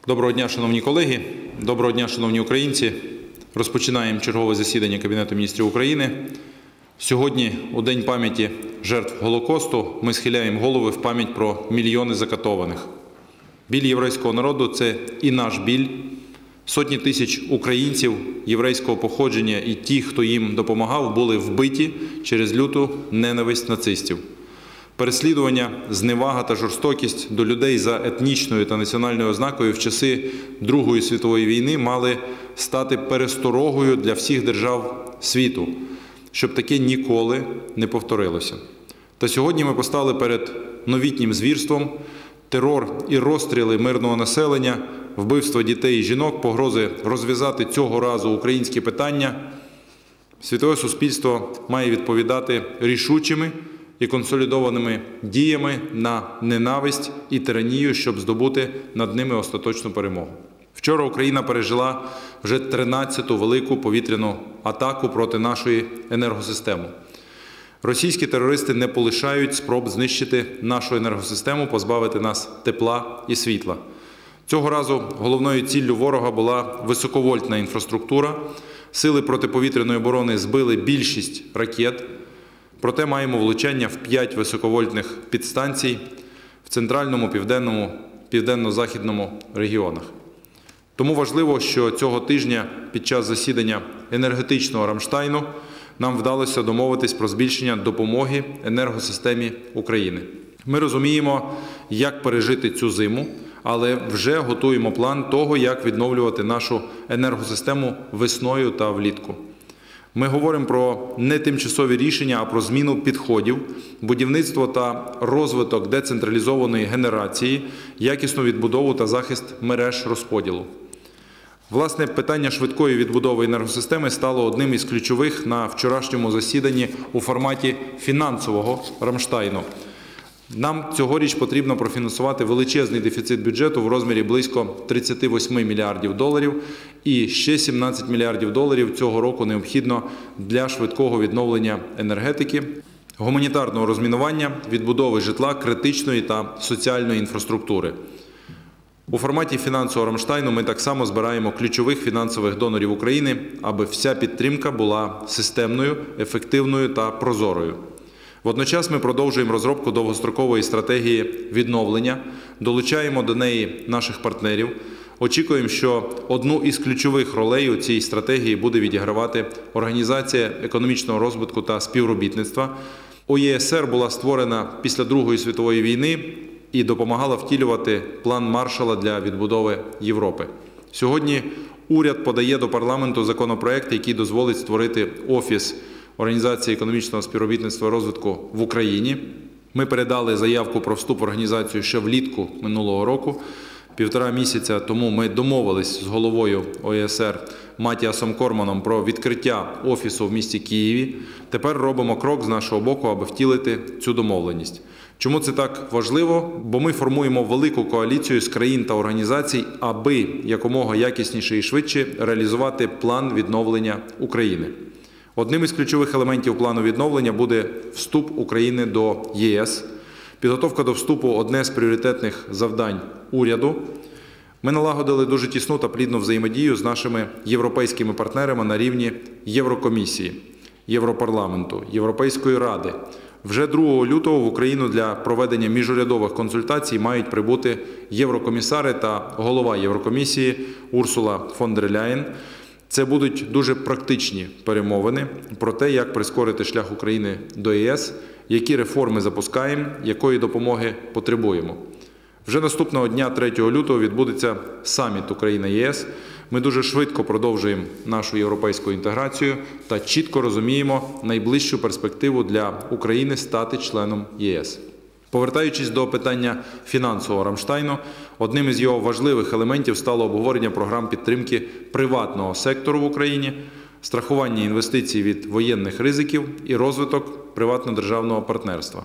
Доброго дня, шановні колеги, доброго дня, шановні українці. Розпочинаємо чергове засідання Кабінету міністрів України. Сьогодні, у День пам'яті жертв Голокосту, ми схиляємо голови в пам'ять про мільйони закатованих. Біль єврейського народу – це і наш біль. Сотні тисяч українців єврейського походження і ті, хто їм допомагав, були вбиті через люту ненависть нацистів. Переслідування, зневага та жорстокість до людей за етнічною та національною ознакою в часи Другої світової війни мали стати пересторогою для всіх держав світу, щоб таке ніколи не повторилося. Та сьогодні ми постали перед новітнім звірством, терор і розстріли мирного населення, вбивство дітей і жінок, погрози розв'язати цього разу українські питання. Світове суспільство має відповідати рішучими і консолідованими діями на ненависть і тиранію, щоб здобути над ними остаточну перемогу. Вчора Україна пережила вже 13-ту велику повітряну атаку проти нашої енергосистеми. Російські терористи не полишають спроб знищити нашу енергосистему, позбавити нас тепла і світла. Цього разу головною ціллю ворога була високовольтна інфраструктура. Сили протиповітряної оборони збили більшість ракет. Проте маємо влучання в 5 високовольтних підстанцій в центральному, південному, південно-західному регіонах. Тому важливо, що цього тижня під час засідання енергетичного Рамштайну нам вдалося домовитись про збільшення допомоги енергосистемі України. Ми розуміємо, як пережити цю зиму, але вже готуємо план того, як відновлювати нашу енергосистему весною та влітку. Ми говоримо про не тимчасові рішення, а про зміну підходів, будівництво та розвиток децентралізованої генерації, якісну відбудову та захист мереж розподілу. Власне, питання швидкої відбудови енергосистеми стало одним із ключових на вчорашньому засіданні у форматі фінансового Рамштайну. Нам цьогоріч потрібно профінансувати величезний дефіцит бюджету в розмірі близько 38 мільярдів доларів і ще 17 мільярдів доларів цього року необхідно для швидкого відновлення енергетики, гуманітарного розмінування, відбудови житла, критичної та соціальної інфраструктури. У форматі фінансового Рамштайну ми так само збираємо ключових фінансових донорів України, аби вся підтримка була системною, ефективною та прозорою. Водночас ми продовжуємо розробку довгострокової стратегії відновлення, долучаємо до неї наших партнерів. Очікуємо, що одну із ключових ролей у цій стратегії буде відігравати Організація економічного розвитку та співробітництва. ОЄСР була створена після Другої світової війни і допомагала втілювати план Маршалла для відбудови Європи. Сьогодні уряд подає до парламенту законопроект, який дозволить створити Офіс Організації економічного співробітництва і розвитку в Україні. Ми передали заявку про вступ в організацію ще влітку минулого року. 1,5 місяця тому ми домовились з головою ОЄСР Матіасом Корманом про відкриття офісу в місті Києві. Тепер робимо крок з нашого боку, аби втілити цю домовленість. Чому це так важливо? Бо ми формуємо велику коаліцію з країн та організацій, аби якомога якісніше і швидше реалізувати план відновлення України. Одним із ключових елементів плану відновлення буде вступ України до ЄС. Підготовка до вступу – одне з пріоритетних завдань уряду. Ми налагодили дуже тісну та плідну взаємодію з нашими європейськими партнерами на рівні Єврокомісії, Європарламенту, Європейської ради. Вже 2 лютого в Україну для проведення міжурядових консультацій мають прибути єврокомісари та голова Єврокомісії Урсула фон дер Ляєн. Це будуть дуже практичні перемовини про те, як прискорити шлях України до ЄС, які реформи запускаємо, якої допомоги потребуємо. Вже наступного дня, 3 лютого, відбудеться саміт Україна-ЄС. Ми дуже швидко продовжуємо нашу європейську інтеграцію та чітко розуміємо найближчу перспективу для України стати членом ЄС. Повертаючись до питання фінансового Рамштайну, одним із його важливих елементів стало обговорення програм підтримки приватного сектору в Україні, страхування інвестицій від воєнних ризиків і розвиток приватно-державного партнерства.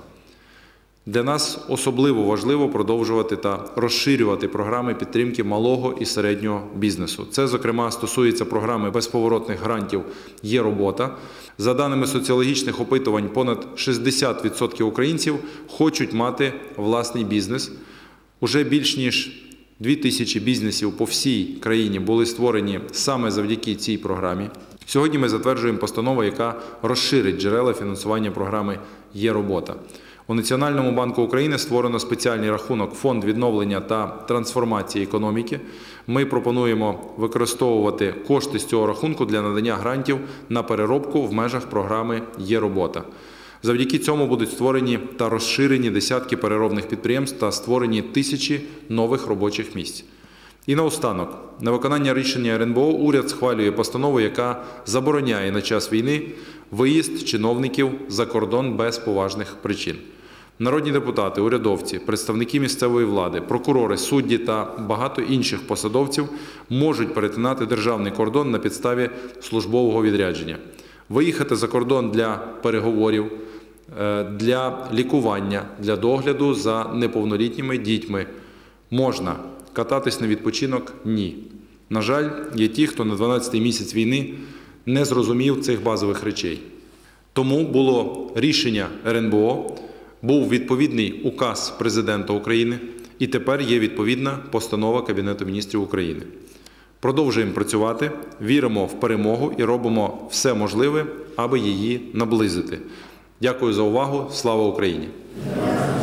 Для нас особливо важливо продовжувати та розширювати програми підтримки малого і середнього бізнесу. Це, зокрема, стосується програми безповоротних грантів «Є робота». За даними соціологічних опитувань, понад 60% українців хочуть мати власний бізнес. Уже більш ніж 2000 бізнесів по всій країні були створені саме завдяки цій програмі. Сьогодні ми затверджуємо постанову, яка розширить джерела фінансування програми «Є робота». У Національному банку України створено спеціальний рахунок «Фонд відновлення та трансформації економіки». Ми пропонуємо використовувати кошти з цього рахунку для надання грантів на переробку в межах програми «Є робота». Завдяки цьому будуть створені та розширені десятки переробних підприємств та створені тисячі нових робочих місць. І наостанок, на виконання рішення РНБО уряд схвалює постанову, яка забороняє на час війни виїзд чиновників за кордон без поважних причин. Народні депутати, урядовці, представники місцевої влади, прокурори, судді та багато інших посадовців можуть перетинати державний кордон на підставі службового відрядження. Виїхати за кордон для переговорів, для лікування, для догляду за неповнолітніми дітьми можна. Кататись на відпочинок – ні. На жаль, є ті, хто на 12-й місяць війни не зрозумів цих базових речей. Тому було рішення РНБО, був відповідний указ Президента України і тепер є відповідна постанова Кабінету міністрів України. Продовжуємо працювати, віримо в перемогу і робимо все можливе, аби її наблизити. Дякую за увагу. Слава Україні!